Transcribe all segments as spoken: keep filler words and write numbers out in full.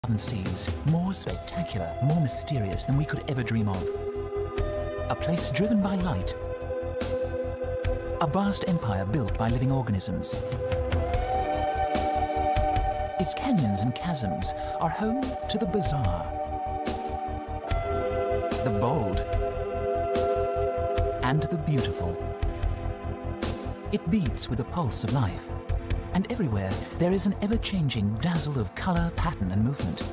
Southern seas, more spectacular, more mysterious than we could ever dream of. A place driven by light. A vast empire built by living organisms. Its canyons and chasms are home to the bizarre, the bold, and the beautiful. It beats with the pulse of life. And everywhere, there is an ever-changing dazzle of colour, pattern and movement.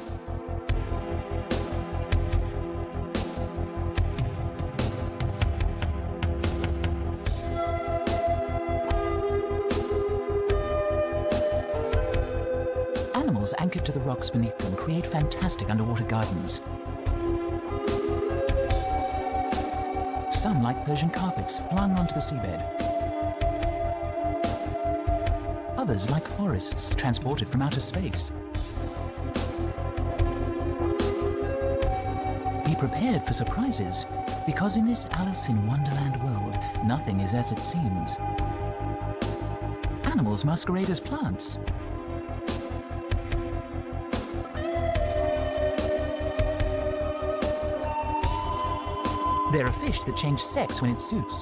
Animals anchored to the rocks beneath them create fantastic underwater gardens. Some like Persian carpets flung onto the seabed. Others like forests transported from outer space. Be prepared for surprises, because in this Alice in Wonderland world, nothing is as it seems. Animals masquerade as plants. There are fish that change sex when it suits.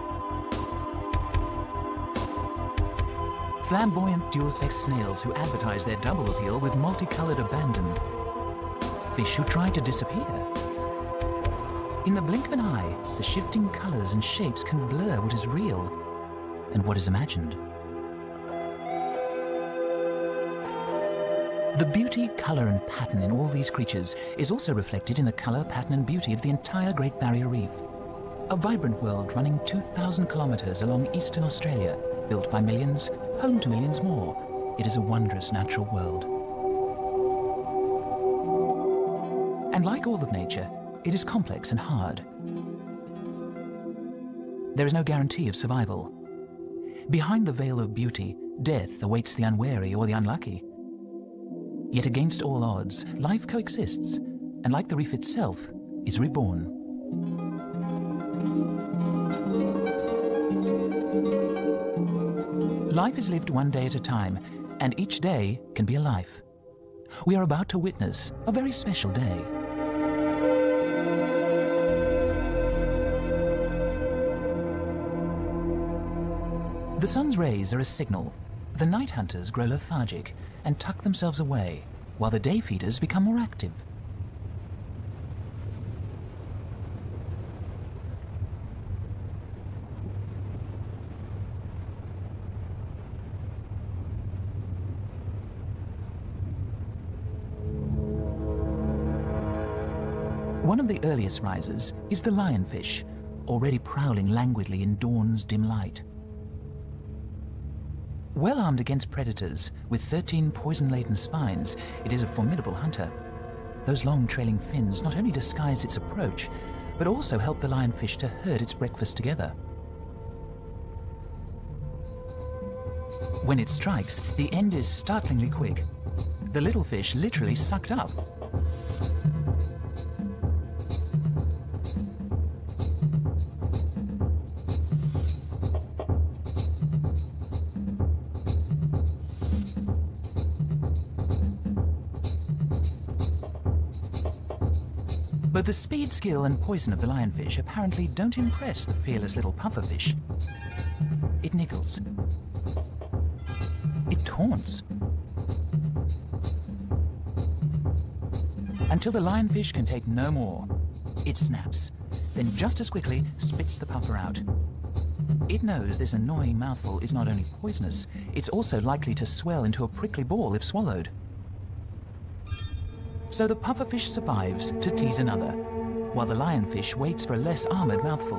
Flamboyant dual-sex snails who advertise their double appeal with multicolored abandon. Fish who try to disappear. In the blink of an eye, the shifting colors and shapes can blur what is real and what is imagined. The beauty, color and pattern in all these creatures is also reflected in the color, pattern and beauty of the entire Great Barrier Reef. A vibrant world running two thousand kilometers along eastern Australia, built by millions, home to millions more. It is a wondrous natural world. And like all of nature, it is complex and hard. There is no guarantee of survival. Behind the veil of beauty, death awaits the unwary or the unlucky. Yet against all odds, life coexists, and like the reef itself, is reborn. Life is lived one day at a time, and each day can be a life. We are about to witness a very special day. The sun's rays are a signal. The night hunters grow lethargic and tuck themselves away, while the day feeders become more active. One of the earliest risers is the lionfish, already prowling languidly in dawn's dim light. Well armed against predators, with thirteen poison-laden spines, it is a formidable hunter. Those long trailing fins not only disguise its approach, but also help the lionfish to herd its breakfast together. When it strikes, the end is startlingly quick. The little fish literally sucked up. But the speed, skill and poison of the lionfish apparently don't impress the fearless little pufferfish. It niggles. It taunts. Until the lionfish can take no more. It snaps, then just as quickly spits the puffer out. It knows this annoying mouthful is not only poisonous, it's also likely to swell into a prickly ball if swallowed. So the pufferfish survives to tease another, while the lionfish waits for a less armored mouthful.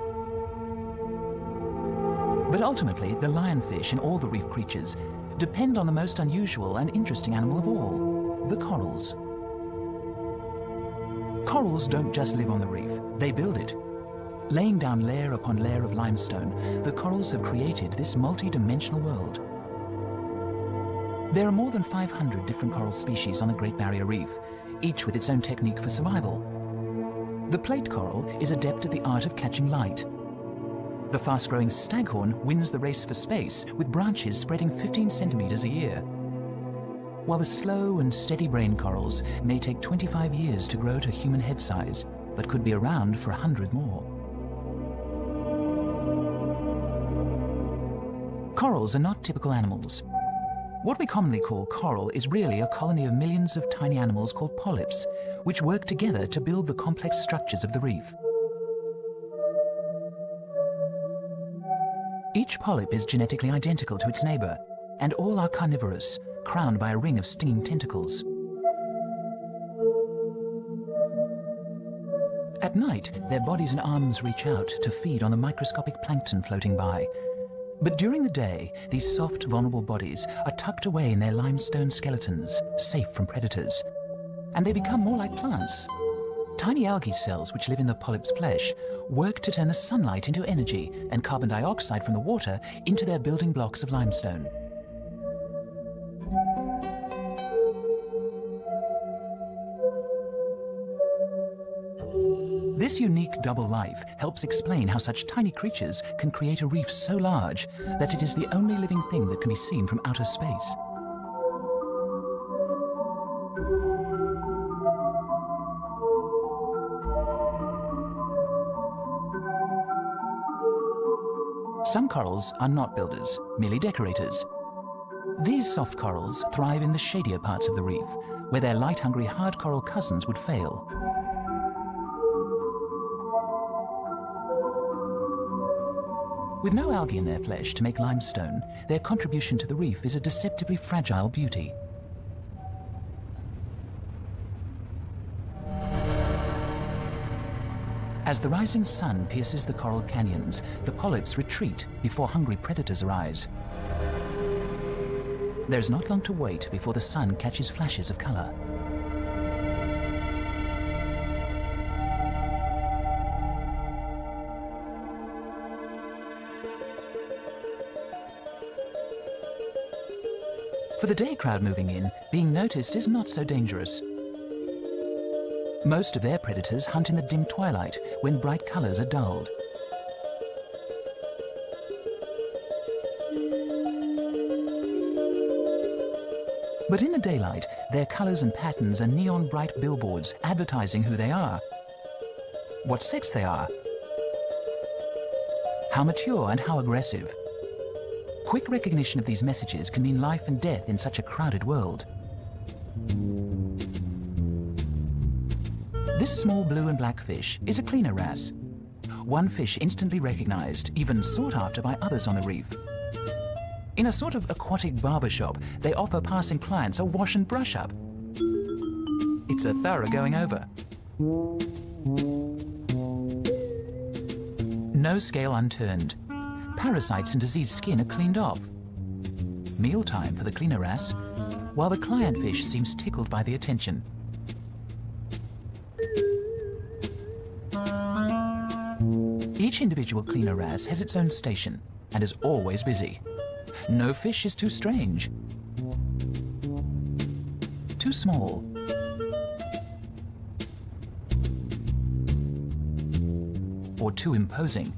But ultimately, the lionfish and all the reef creatures depend on the most unusual and interesting animal of all, the corals. Corals don't just live on the reef, they build it. Laying down layer upon layer of limestone, the corals have created this multi-dimensional world. There are more than five hundred different coral species on the Great Barrier Reef, each with its own technique for survival. The plate coral is adept at the art of catching light. The fast-growing staghorn wins the race for space with branches spreading fifteen centimeters a year. while the slow and steady brain corals may take twenty-five years to grow to human head size, but could be around for a hundred more. Corals are not typical animals. What we commonly call coral is really a colony of millions of tiny animals called polyps, which work together to build the complex structures of the reef. Each polyp is genetically identical to its neighbor, and all are carnivorous, crowned by a ring of stinging tentacles. At night, their bodies and arms reach out to feed on the microscopic plankton floating by. But during the day, these soft, vulnerable bodies are tucked away in their limestone skeletons, safe from predators. And they become more like plants. Tiny algae cells, which live in the polyp's flesh, work to turn the sunlight into energy and carbon dioxide from the water into their building blocks of limestone. This unique double life helps explain how such tiny creatures can create a reef so large that it is the only living thing that can be seen from outer space. Some corals are not builders, merely decorators. These soft corals thrive in the shadier parts of the reef, where their light-hungry hard coral cousins would fail. With no algae in their flesh to make limestone, their contribution to the reef is a deceptively fragile beauty. As the rising sun pierces the coral canyons, the polyps retreat before hungry predators arise. There's not long to wait before the sun catches flashes of color. For the day crowd moving in, being noticed is not so dangerous. Most of their predators hunt in the dim twilight, when bright colors are dulled. But in the daylight, their colors and patterns are neon bright billboards advertising who they are, what sex they are, how mature and how aggressive. Quick recognition of these messages can mean life and death in such a crowded world. This small blue and black fish is a cleaner wrasse. One fish instantly recognized, even sought after by others on the reef. In a sort of aquatic barbershop, they offer passing clients a wash and brush up. It's a thorough going over. No scale unturned. Parasites and diseased skin are cleaned off. Mealtime for the cleaner wrasse, while the client fish seems tickled by the attention. Each individual cleaner wrasse has its own station and is always busy. No fish is too strange, too small, or too imposing.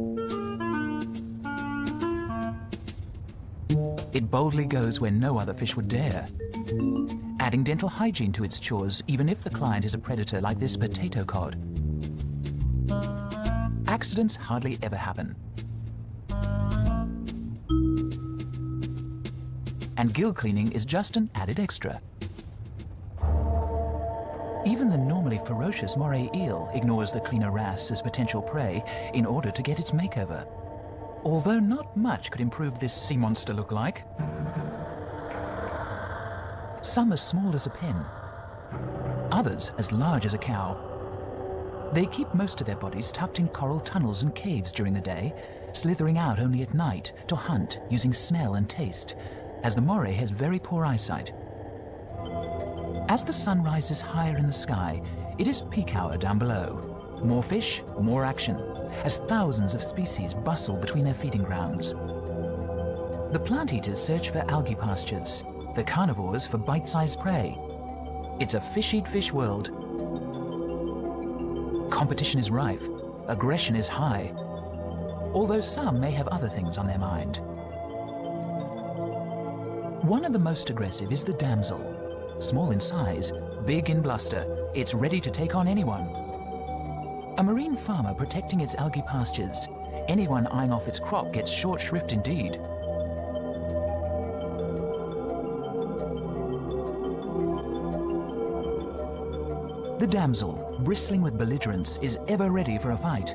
It boldly goes where no other fish would dare, adding dental hygiene to its chores even if the client is a predator like this potato cod. Accidents hardly ever happen. And gill cleaning is just an added extra. Even the normally ferocious moray eel ignores the cleaner wrasse as potential prey in order to get its makeover. Although not much could improve this sea monster look-alike. Some as small as a pin, others as large as a cow. They keep most of their bodies tucked in coral tunnels and caves during the day, slithering out only at night to hunt using smell and taste, as the moray has very poor eyesight. As the sun rises higher in the sky, it is peak hour down below. More fish, more action, as thousands of species bustle between their feeding grounds. The plant eaters search for algae pastures, the carnivores for bite-sized prey. It's a fish-eat-fish world. Competition is rife, aggression is high, although some may have other things on their mind. One of the most aggressive is the damsel. Small in size, big in bluster, it's ready to take on anyone. A marine farmer protecting its algae pastures. Anyone eyeing off its crop gets short shrift indeed. The damsel, bristling with belligerence, is ever ready for a fight.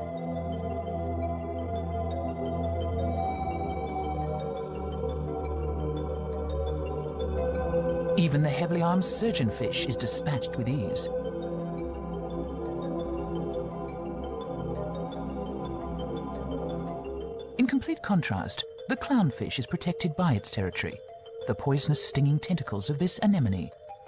Even the heavily armed surgeonfish is dispatched with ease. In complete contrast, the clownfish is protected by its territory, the poisonous stinging tentacles of this anemone.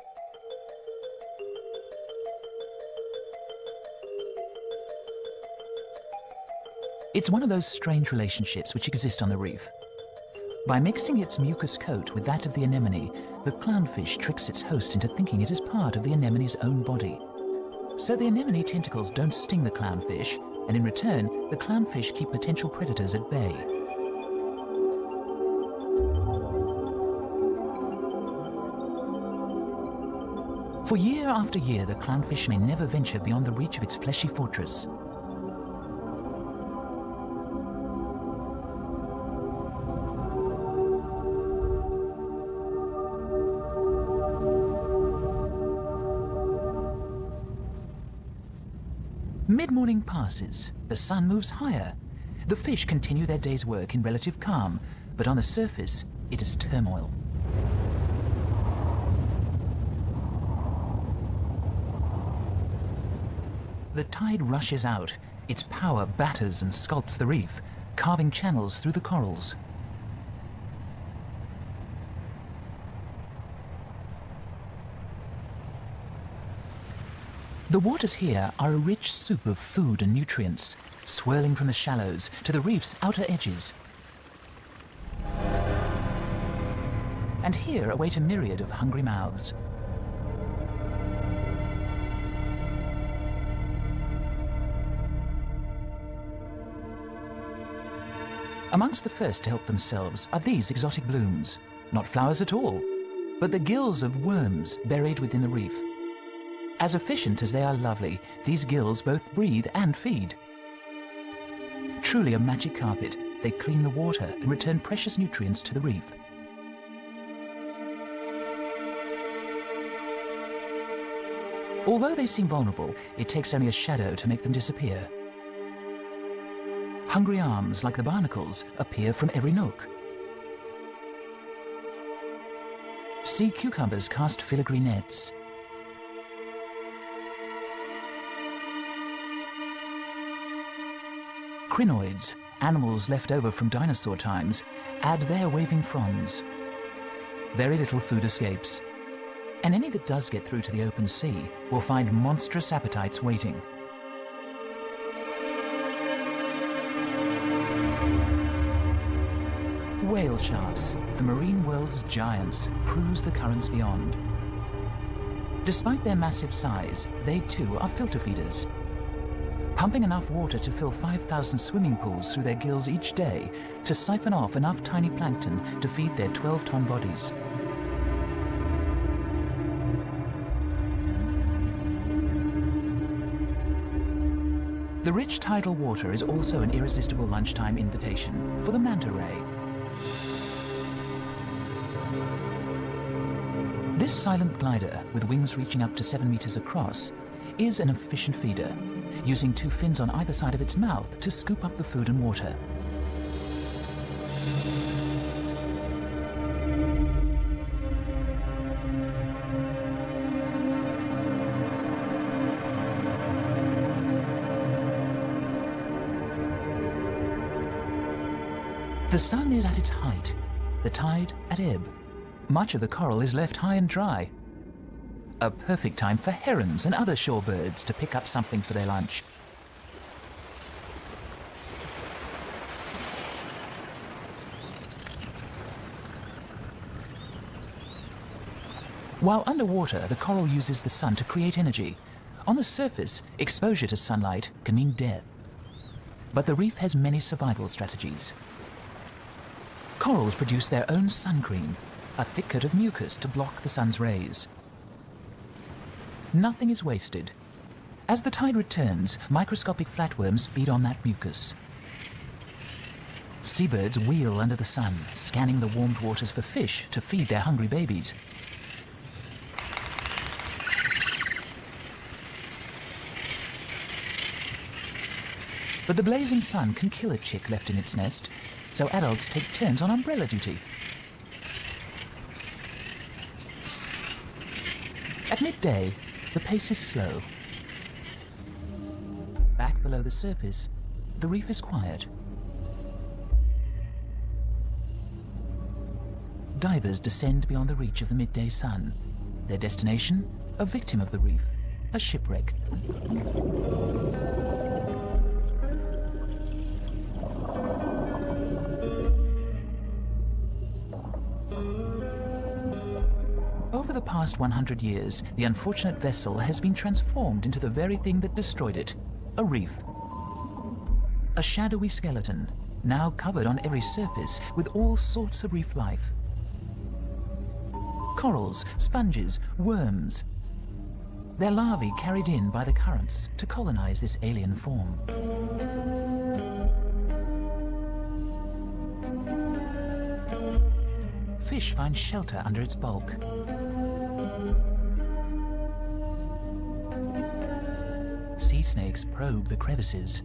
It's one of those strange relationships which exist on the reef. By mixing its mucus coat with that of the anemone, the clownfish tricks its host into thinking it is part of the anemone's own body. So the anemone tentacles don't sting the clownfish, and in return, the clownfish keep potential predators at bay. For year after year, the clownfish may never venture beyond the reach of its fleshy fortress. Mid-morning passes, the sun moves higher. The fish continue their day's work in relative calm, but on the surface, it is turmoil. The tide rushes out. Its power batters and sculpts the reef, carving channels through the corals. The waters here are a rich soup of food and nutrients, swirling from the shallows to the reef's outer edges. And here await a myriad of hungry mouths. Amongst the first to help themselves are these exotic blooms, not flowers at all, but the gills of worms buried within the reef. As efficient as they are lovely, these gills both breathe and feed. Truly a magic carpet, they clean the water and return precious nutrients to the reef. Although they seem vulnerable, it takes only a shadow to make them disappear. Hungry arms, like the barnacles, appear from every nook. Sea cucumbers cast filigree nets. Crinoids, animals left over from dinosaur times, add their waving fronds. Very little food escapes, and any that does get through to the open sea will find monstrous appetites waiting. Whale sharks, the marine world's giants, cruise the currents beyond. Despite their massive size, they too are filter feeders, pumping enough water to fill five thousand swimming pools through their gills each day to siphon off enough tiny plankton to feed their twelve-ton bodies. The rich tidal water is also an irresistible lunchtime invitation for the manta ray. This silent glider, with wings reaching up to seven meters across, is an efficient feeder, using two fins on either side of its mouth to scoop up the food and water. The sun is at its height, the tide at ebb. Much of the coral is left high and dry. A perfect time for herons and other shorebirds to pick up something for their lunch. While underwater, the coral uses the sun to create energy. On the surface, exposure to sunlight can mean death. But the reef has many survival strategies. Corals produce their own sun cream, a thick coat of mucus to block the sun's rays. Nothing is wasted. As the tide returns, microscopic flatworms feed on that mucus. Seabirds wheel under the sun, scanning the warmed waters for fish to feed their hungry babies. But the blazing sun can kill a chick left in its nest, so adults take turns on umbrella duty. At midday, the pace is slow. Back below the surface, the reef is quiet. Divers descend beyond the reach of the midday sun. Their destination, a victim of the reef, a shipwreck. Over the past one hundred years, the unfortunate vessel has been transformed into the very thing that destroyed it, a reef. A shadowy skeleton, now covered on every surface with all sorts of reef life. Corals, sponges, worms. Their larvae carried in by the currents to colonize this alien form. Fish find shelter under its bulk. Sea snakes probe the crevices.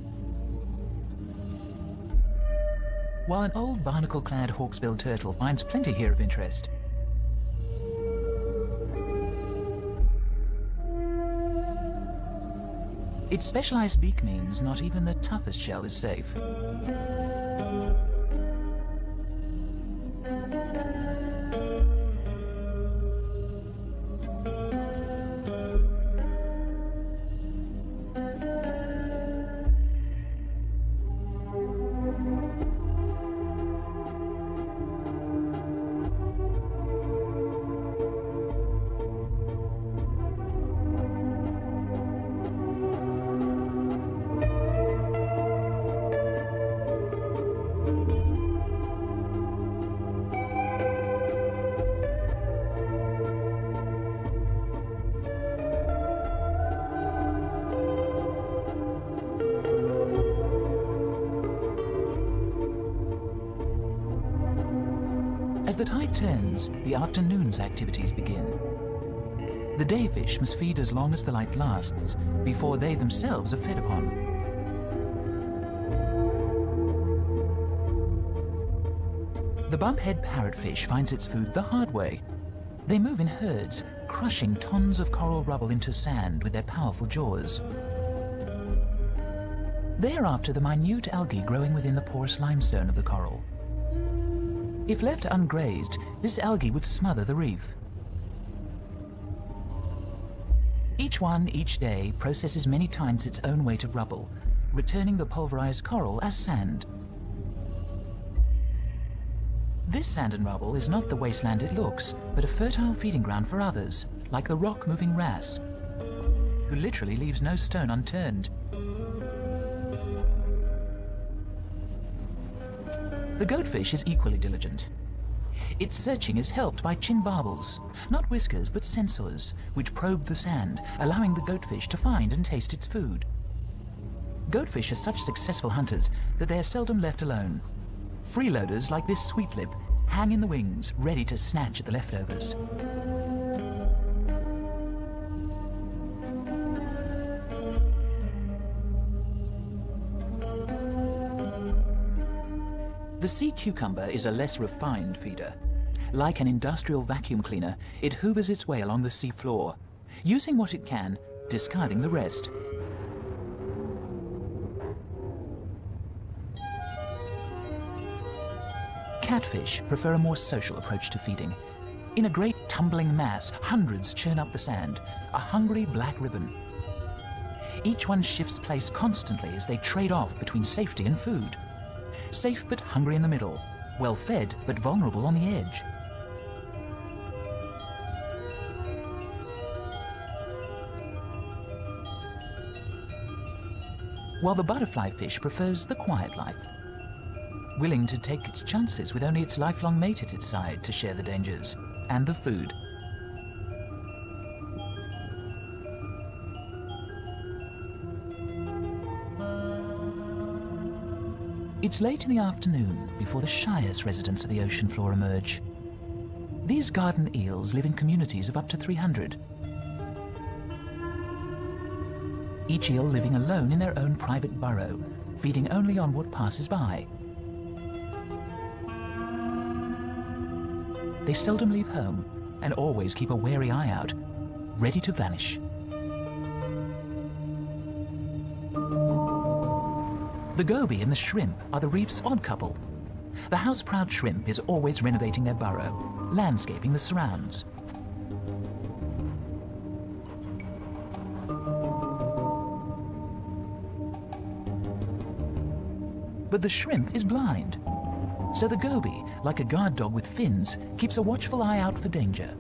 While an old barnacle-clad hawksbill turtle finds plenty here of interest. Its specialized beak means not even the toughest shell is safe. As the tide turns, the afternoon's activities begin. The day fish must feed as long as the light lasts, before they themselves are fed upon. The bumphead parrotfish finds its food the hard way. They move in herds, crushing tons of coral rubble into sand with their powerful jaws. They are after the minute algae growing within the porous limestone of the coral. If left ungrazed, this algae would smother the reef. Each one, each day, processes many times its own weight of rubble, returning the pulverized coral as sand. This sand and rubble is not the wasteland it looks, but a fertile feeding ground for others, like the rock-moving wrasse, who literally leaves no stone unturned. The goatfish is equally diligent. Its searching is helped by chin barbels, not whiskers but sensors, which probe the sand, allowing the goatfish to find and taste its food. Goatfish are such successful hunters that they are seldom left alone. Freeloaders like this sweetlip hang in the wings, ready to snatch at the leftovers. The sea cucumber is a less refined feeder. Like an industrial vacuum cleaner, it hoovers its way along the sea floor, using what it can, discarding the rest. Catfish prefer a more social approach to feeding. In a great tumbling mass, hundreds churn up the sand, a hungry black ribbon. Each one shifts place constantly as they trade off between safety and food. Safe but hungry in the middle, well fed but vulnerable on the edge. While the butterfly fish prefers the quiet life, willing to take its chances with only its lifelong mate at its side to share the dangers. and the food. It's late in the afternoon before the shyest residents of the ocean floor emerge. These garden eels live in communities of up to three hundred. Each eel living alone in their own private burrow, feeding only on what passes by. They seldom leave home and always keep a wary eye out, ready to vanish. The goby and the shrimp are the reef's odd couple. The house-proud shrimp is always renovating their burrow, landscaping the surrounds. But the shrimp is blind. So the goby, like a guard dog with fins, keeps a watchful eye out for danger.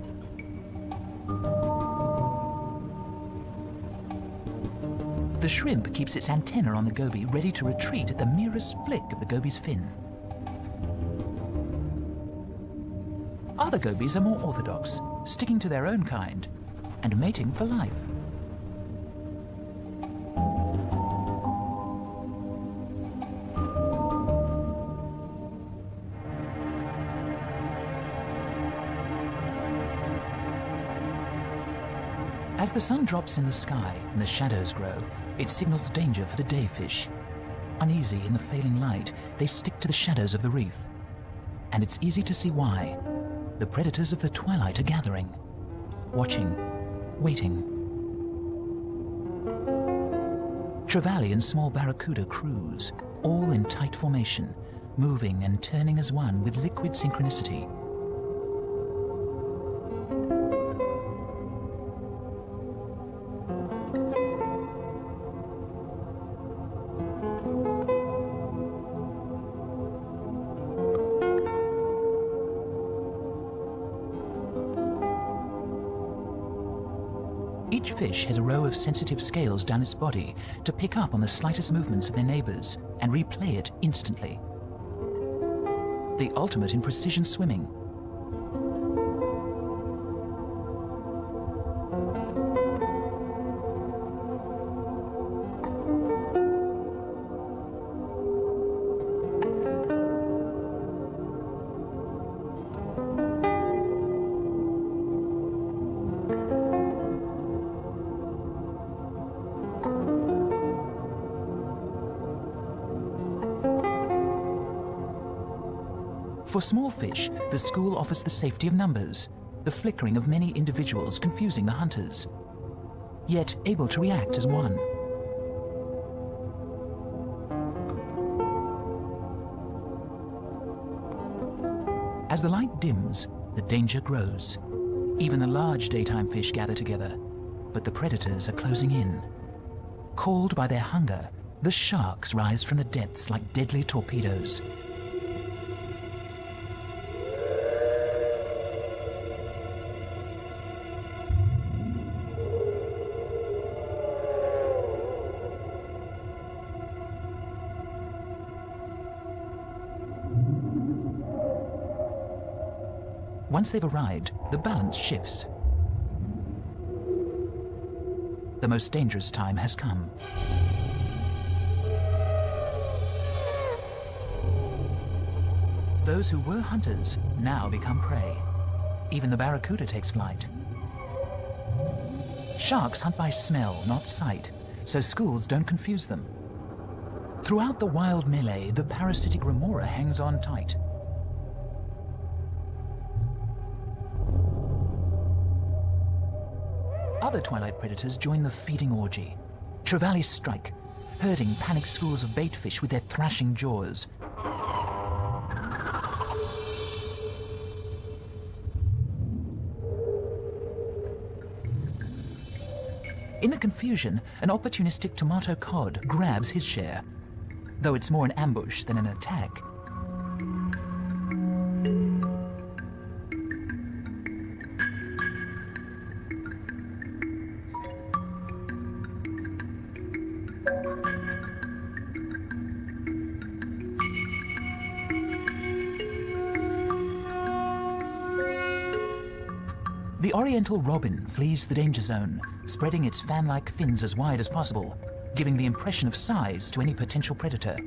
The shrimp keeps its antenna on the goby, ready to retreat at the merest flick of the goby's fin. Other gobies are more orthodox, sticking to their own kind and mating for life. As the sun drops in the sky and the shadows grow, it signals danger for the day fish. Uneasy in the failing light, they stick to the shadows of the reef. And it's easy to see why. The predators of the twilight are gathering, watching, waiting. Trevally and small barracuda cruise, all in tight formation, moving and turning as one with liquid synchronicity. Each fish has a row of sensitive scales down its body to pick up on the slightest movements of their neighbors and replay it instantly. The ultimate in precision swimming. For small fish, the school offers the safety of numbers, the flickering of many individuals confusing the hunters, yet able to react as one. As the light dims, the danger grows. Even the large daytime fish gather together, but the predators are closing in. Called by their hunger, the sharks rise from the depths like deadly torpedoes. Once they've arrived, the balance shifts. The most dangerous time has come. Those who were hunters now become prey. Even the barracuda takes flight. Sharks hunt by smell, not sight, so schools don't confuse them. Throughout the wild melee, the parasitic remora hangs on tight. Other twilight predators join the feeding orgy. Trevally strike, herding panicked schools of baitfish with their thrashing jaws. In the confusion, an opportunistic tomato cod grabs his share, though it's more an ambush than an attack. oriental robin flees the danger zone, spreading its fan-like fins as wide as possible, giving the impression of size to any potential predator.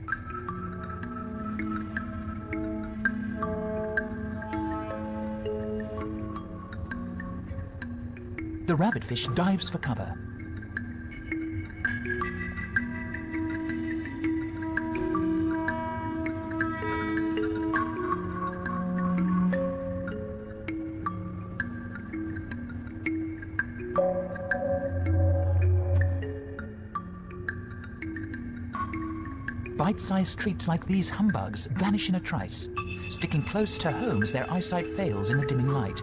The rabbitfish dives for cover. Bite-sized treats like these humbugs vanish in a trice, sticking close to home as their eyesight fails in the dimming light.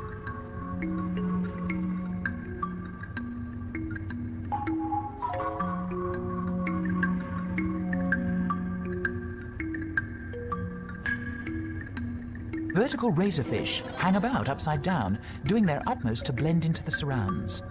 Vertical razorfish hang about upside down, doing their utmost to blend into the surrounds.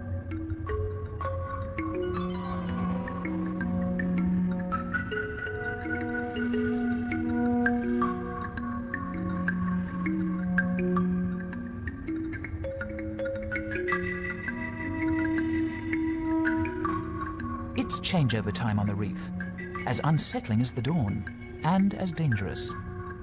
It's changeover time on the reef, as unsettling as the dawn, and as dangerous.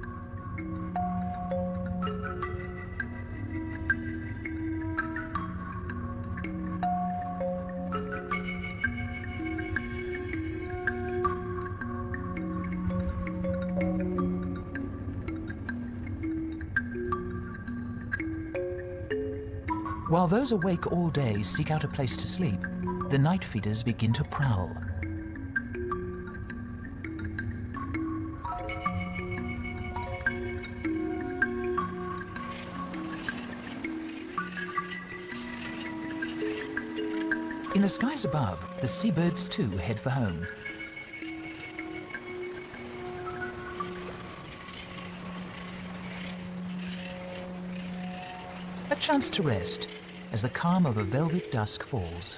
While those awake all day seek out a place to sleep, the night feeders begin to prowl. In the skies above, the seabirds too head for home. A chance to rest as the calm of a velvet dusk falls.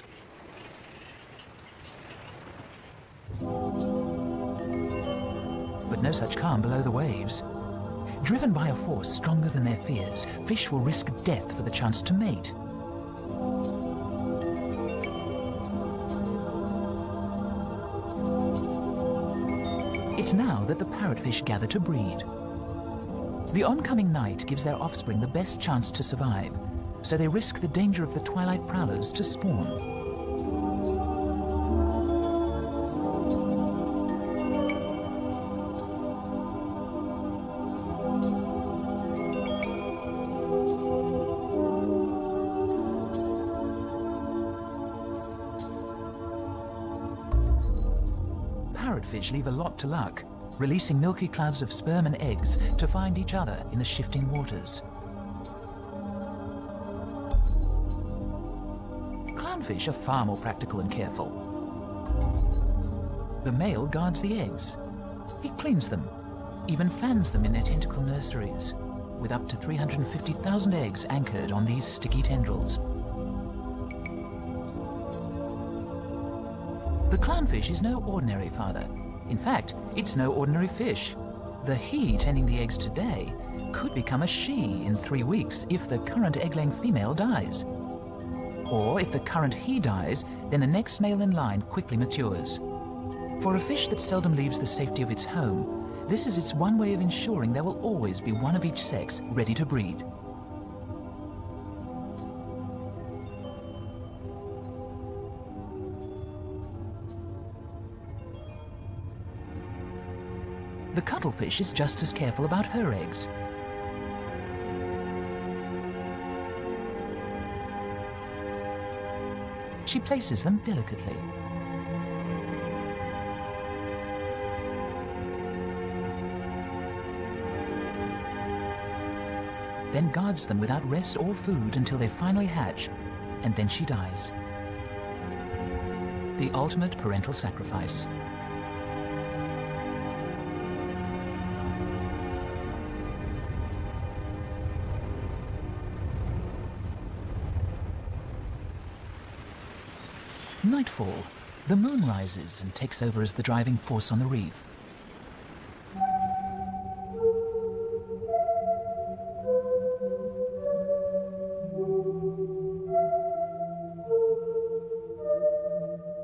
But no such calm below the waves. Driven by a force stronger than their fears, fish will risk death for the chance to mate. It's now that the parrotfish gather to breed. The oncoming night gives their offspring the best chance to survive, so they risk the danger of the twilight prowlers to spawn. Parrotfish leave a lot to luck, releasing milky clouds of sperm and eggs to find each other in the shifting waters. Clownfish are far more practical and careful. The male guards the eggs. He cleans them, even fans them in their tentacle nurseries, with up to three hundred fifty thousand eggs anchored on these sticky tendrils. The clownfish is no ordinary father. In fact, it's no ordinary fish. The he tending the eggs today could become a she in three weeks if the current egg-laying female dies. Or if the current he dies, then the next male in line quickly matures. For a fish that seldom leaves the safety of its home, this is its one way of ensuring there will always be one of each sex ready to breed. The cuttlefish is just as careful about her eggs. She places them delicately. Then guards them without rest or food until they finally hatch, and then she dies. The ultimate parental sacrifice. Nightfall. The moon rises and takes over as the driving force on the reef.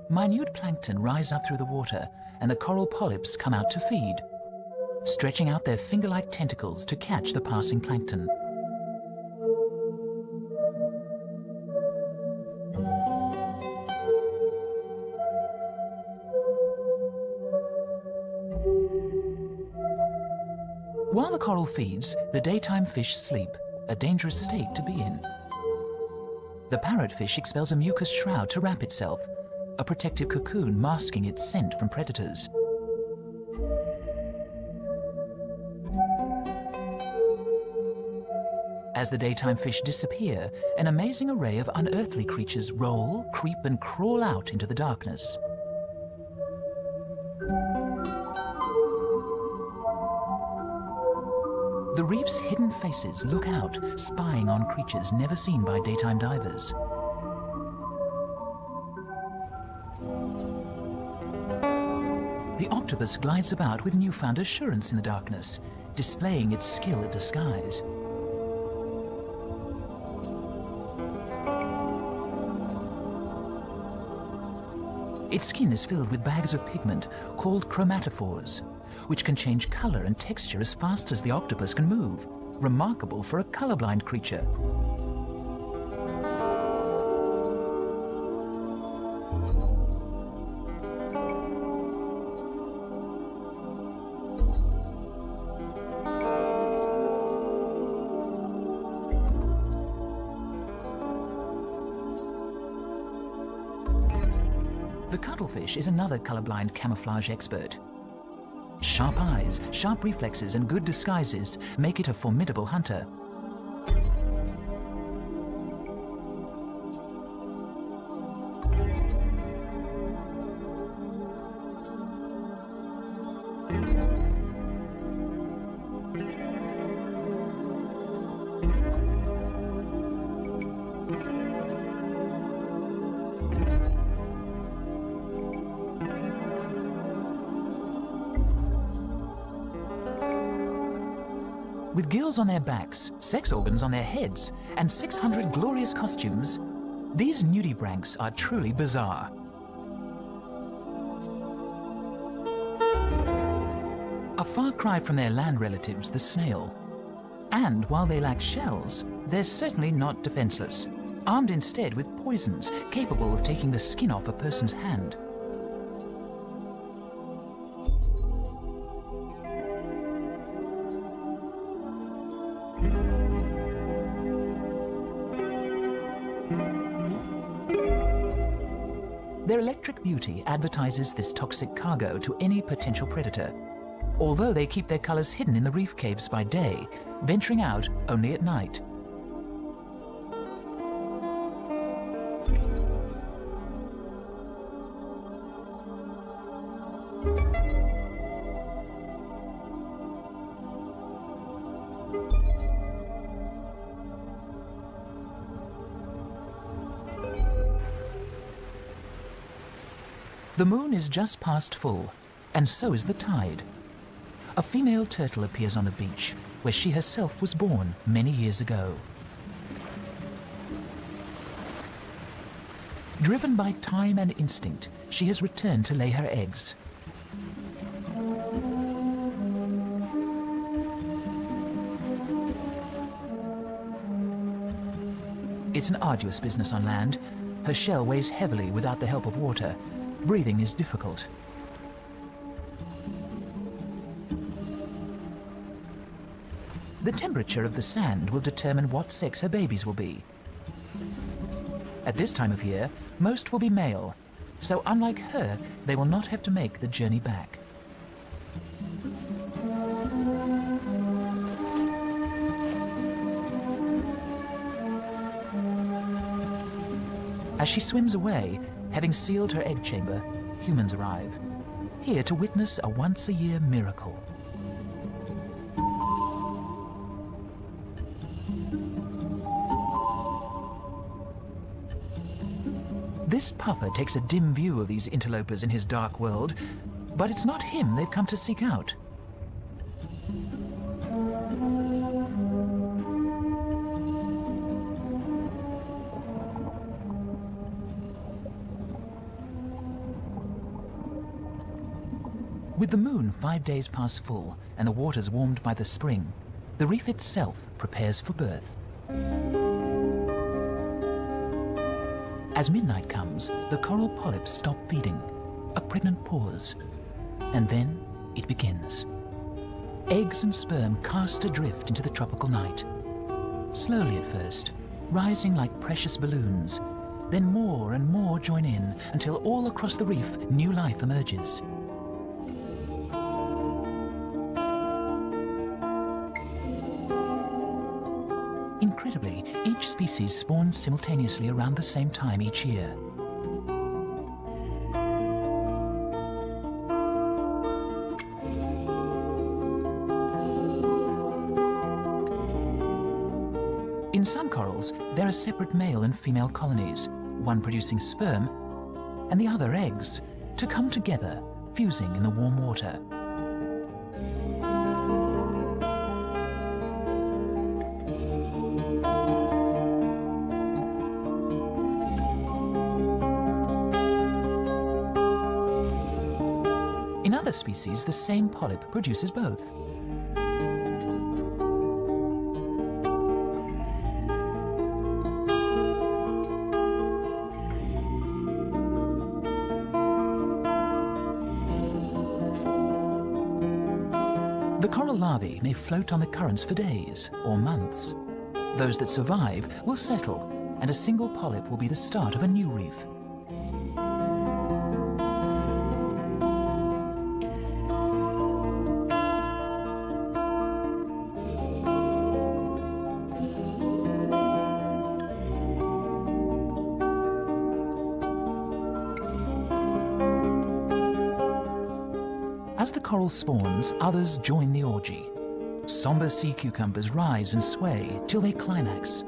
Minute plankton rise up through the water and the coral polyps come out to feed, stretching out their finger-like tentacles to catch the passing plankton. While the coral feeds, the daytime fish sleep, a dangerous state to be in. The parrotfish expels a mucus shroud to wrap itself, a protective cocoon masking its scent from predators. As the daytime fish disappear, an amazing array of unearthly creatures roll, creep and crawl out into the darkness. The reef's hidden faces look out, spying on creatures never seen by daytime divers. The octopus glides about with newfound assurance in the darkness, displaying its skill at disguise. Its skin is filled with bags of pigment called chromatophores, which can change color and texture as fast as the octopus can move, remarkable for a colorblind creature. The cuttlefish is another colorblind camouflage expert. Sharp eyes, sharp reflexes, and good disguises make it a formidable hunter. With gills on their backs, sex organs on their heads, and six hundred glorious costumes, these nudibranchs are truly bizarre. A far cry from their land relatives, the snail. And while they lack shells, they're certainly not defenseless, armed instead with poisons capable of taking the skin off a person's hand. Their electric beauty advertises this toxic cargo to any potential predator, although they keep their colors hidden in the reef caves by day, venturing out only at night. The moon is just past full, and so is the tide. A female turtle appears on the beach, where she herself was born many years ago. Driven by time and instinct, she has returned to lay her eggs. It's an arduous business on land. Her shell weighs heavily without the help of water. Breathing is difficult. The temperature of the sand will determine what sex her babies will be. At this time of year, most will be male, so unlike her, they will not have to make the journey back. As she swims away, having sealed her egg chamber, humans arrive, here to witness a once-a-year miracle. This puffer takes a dim view of these interlopers in his dark world, but it's not him they've come to seek out. With the moon five days past full and the waters warmed by the spring, the reef itself prepares for birth. As midnight comes, the coral polyps stop feeding, a pregnant pause, and then it begins. Eggs and sperm cast adrift into the tropical night. Slowly at first, rising like precious balloons, then more and more join in until all across the reef new life emerges. Incredibly, each species spawns simultaneously around the same time each year. In some corals, there are separate male and female colonies, one producing sperm and the other eggs, to come together, fusing in the warm water. In other species, the same polyp produces both. The coral larvae may float on the currents for days or months. Those that survive will settle, and a single polyp will be the start of a new reef. As the coral spawns, others join the orgy. Somber sea cucumbers rise and sway till they climax.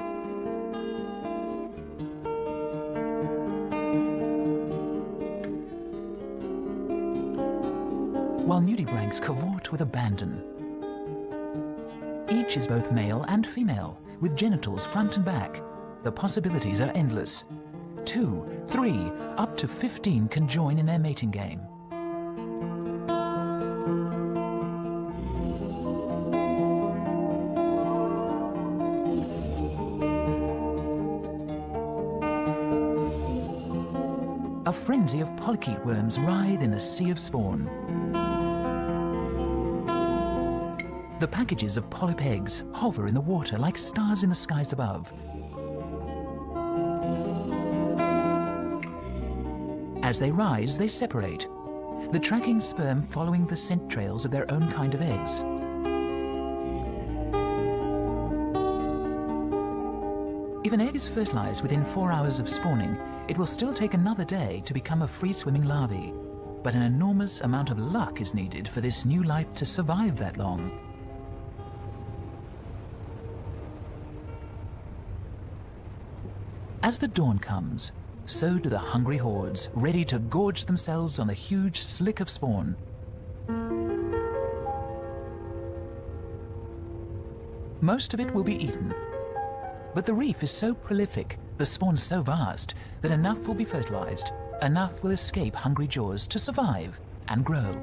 While nudibranchs cavort with abandon. Each is both male and female, with genitals front and back. The possibilities are endless. Two, three, up to fifteen can join in their mating game. A frenzy of polychaete worms writhe in the sea of spawn. The packages of polyp eggs hover in the water like stars in the skies above. As they rise, they separate, the tracking sperm following the scent trails of their own kind of eggs. If an egg is fertilized within four hours of spawning, it will still take another day to become a free-swimming larvae. But an enormous amount of luck is needed for this new life to survive that long. As the dawn comes, so do the hungry hordes, ready to gorge themselves on the huge slick of spawn. Most of it will be eaten. But the reef is so prolific, the spawn so vast, that enough will be fertilized, enough will escape hungry jaws to survive and grow.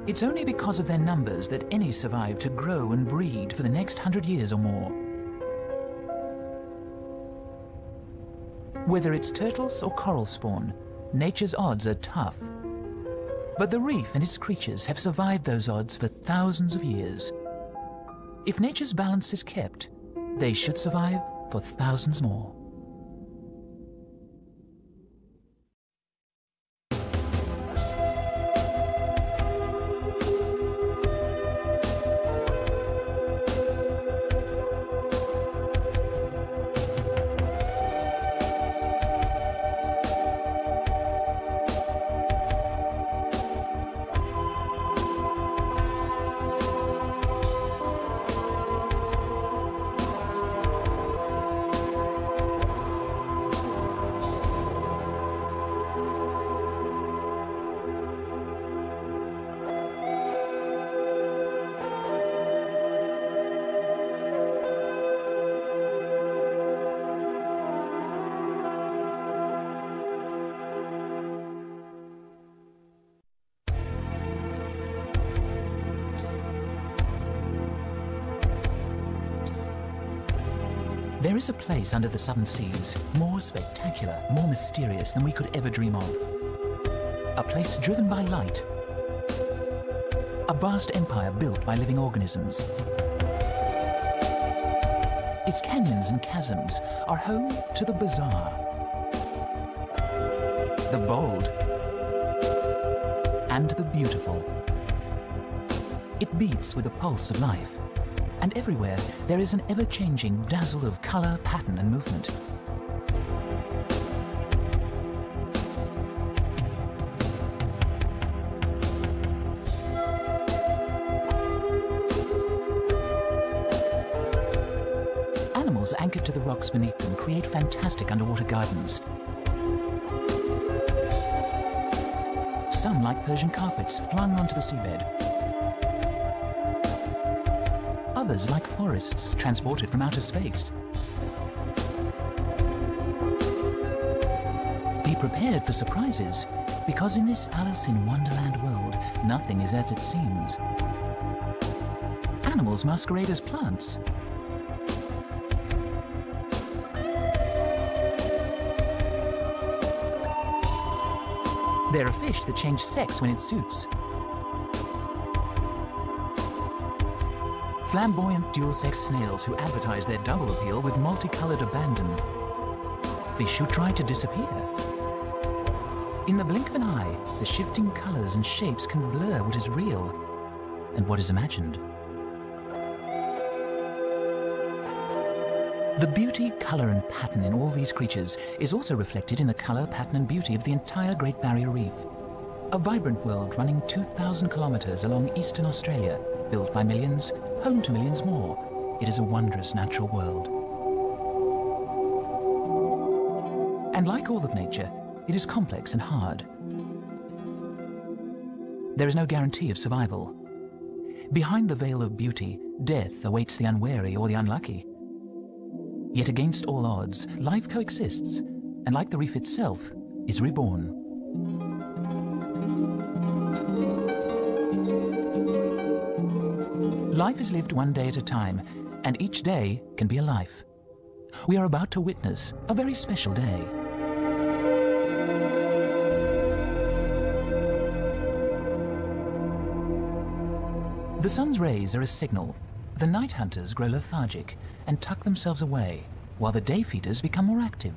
It's only because of their numbers that any survive to grow and breed for the next hundred years or more. Whether it's turtles or coral spawn, nature's odds are tough. But the reef and its creatures have survived those odds for thousands of years. If nature's balance is kept, they should survive for thousands more. There is a place under the southern seas more spectacular, more mysterious than we could ever dream of. A place driven by light. A vast empire built by living organisms. Its canyons and chasms are home to the bizarre, the bold, and the beautiful. It beats with the pulse of life. And everywhere, there is an ever-changing dazzle of color, pattern, and movement. Animals anchored to the rocks beneath them create fantastic underwater gardens. Some like Persian carpets flung onto the seabed. Others like forests transported from outer space. Be prepared for surprises, because in this Alice in Wonderland world, nothing is as it seems. Animals masquerade as plants. There are fish that change sex when it suits. Flamboyant dual-sex snails who advertise their double appeal with multicolored abandon. Fish who try to disappear. In the blink of an eye, the shifting colors and shapes can blur what is real and what is imagined. The beauty, color, and pattern in all these creatures is also reflected in the color, pattern, and beauty of the entire Great Barrier Reef. A vibrant world running two thousand kilometers along eastern Australia, built by millions, home to millions more. It is a wondrous natural world. And like all of nature, it is complex and hard. There is no guarantee of survival. Behind the veil of beauty, death awaits the unwary or the unlucky. Yet against all odds, life coexists, and like the reef itself, is reborn. Life is lived one day at a time, and each day can be a life. We are about to witness a very special day. The sun's rays are a signal. The night hunters grow lethargic and tuck themselves away, while the day feeders become more active.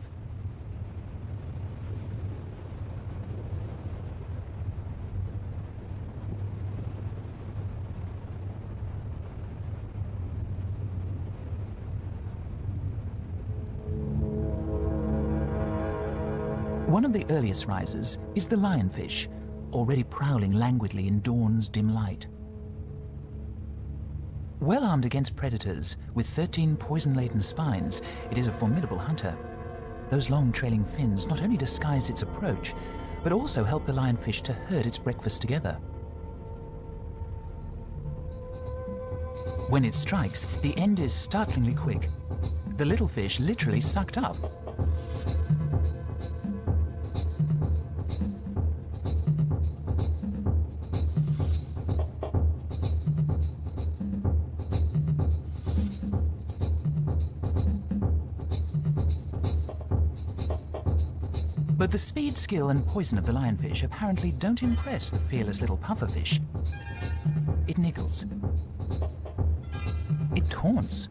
One of the earliest risers is the lionfish, already prowling languidly in dawn's dim light. Well armed against predators, with thirteen poison-laden spines, it is a formidable hunter. Those long trailing fins not only disguise its approach, but also help the lionfish to herd its breakfast together. When it strikes, the end is startlingly quick. The little fish literally sucked up. But the speed, skill and poison of the lionfish apparently don't impress the fearless little pufferfish. It niggles. It taunts.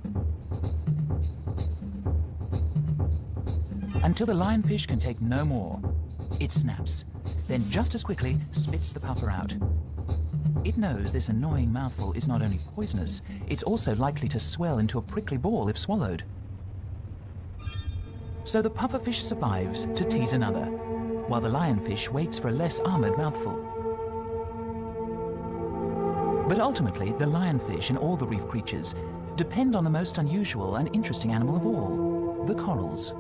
Until the lionfish can take no more, it snaps, then just as quickly spits the puffer out. It knows this annoying mouthful is not only poisonous, it's also likely to swell into a prickly ball if swallowed. So the pufferfish survives to tease another, while the lionfish waits for a less armored mouthful. But ultimately, the lionfish and all the reef creatures depend on the most unusual and interesting animal of all, the corals.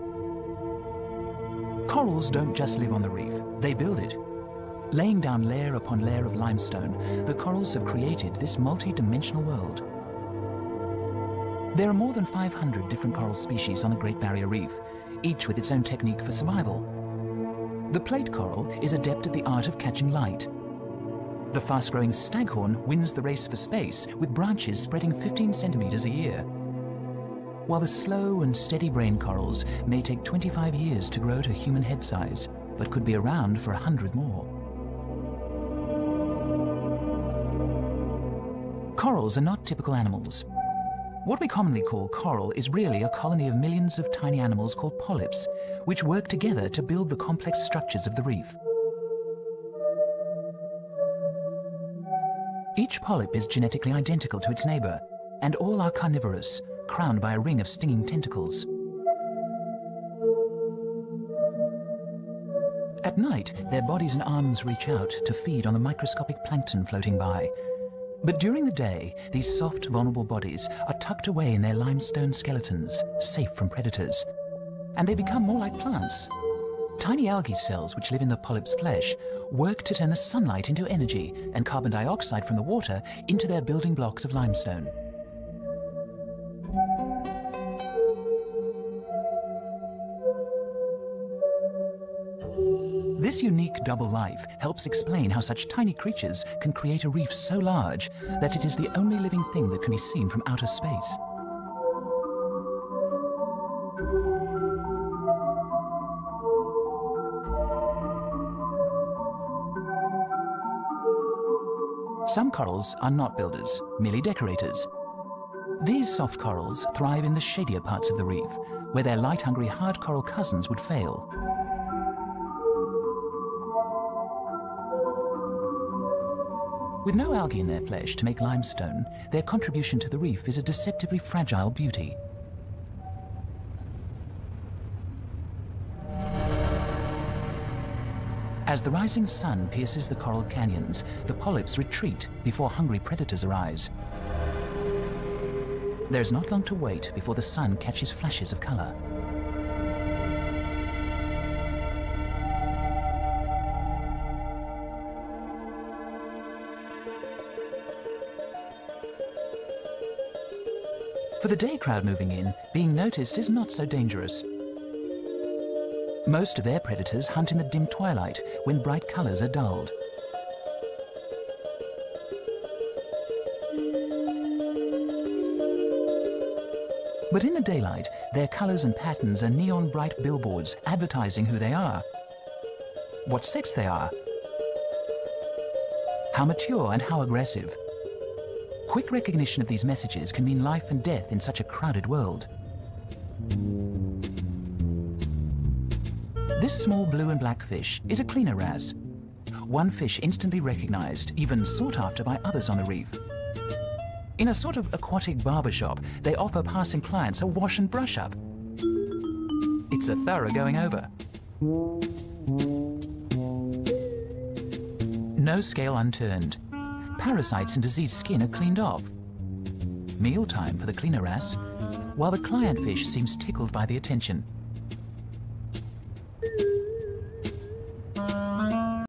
Corals don't just live on the reef, they build it. Laying down layer upon layer of limestone, the corals have created this multi-dimensional world. There are more than five hundred different coral species on the Great Barrier Reef, each with its own technique for survival. The plate coral is adept at the art of catching light. The fast-growing staghorn wins the race for space with branches spreading fifteen centimeters a year. While the slow and steady brain corals may take twenty-five years to grow to human head size, but could be around for a hundred more. Corals are not typical animals. What we commonly call coral is really a colony of millions of tiny animals called polyps, which work together to build the complex structures of the reef. Each polyp is genetically identical to its neighbor, and all are carnivorous, crowned by a ring of stinging tentacles. At night, their bodies and arms reach out to feed on the microscopic plankton floating by. But during the day, these soft, vulnerable bodies are tucked away in their limestone skeletons, safe from predators. And they become more like plants. Tiny algae cells, which live in the polyp's flesh, work to turn the sunlight into energy and carbon dioxide from the water into their building blocks of limestone. This unique double life helps explain how such tiny creatures can create a reef so large that it is the only living thing that can be seen from outer space. Some corals are not builders, merely decorators. These soft corals thrive in the shadier parts of the reef, where their light-hungry hard coral cousins would fail. With no algae in their flesh to make limestone, their contribution to the reef is a deceptively fragile beauty. As the rising sun pierces the coral canyons, the polyps retreat before hungry predators arise. There's not long to wait before the sun catches flashes of color. For the day crowd moving in, being noticed is not so dangerous. Most of their predators hunt in the dim twilight when bright colors are dulled. But in the daylight, their colors and patterns are neon bright billboards advertising who they are, what sex they are, how mature and how aggressive. Quick recognition of these messages can mean life and death in such a crowded world. This small blue and black fish is a cleaner wrasse. One fish instantly recognized, even sought after by others on the reef. In a sort of aquatic barbershop, they offer passing clients a wash and brush up. It's a thorough going over. No scale unturned. Parasites and diseased skin are cleaned off. Mealtime for the cleaner wrasse, while the client fish seems tickled by the attention.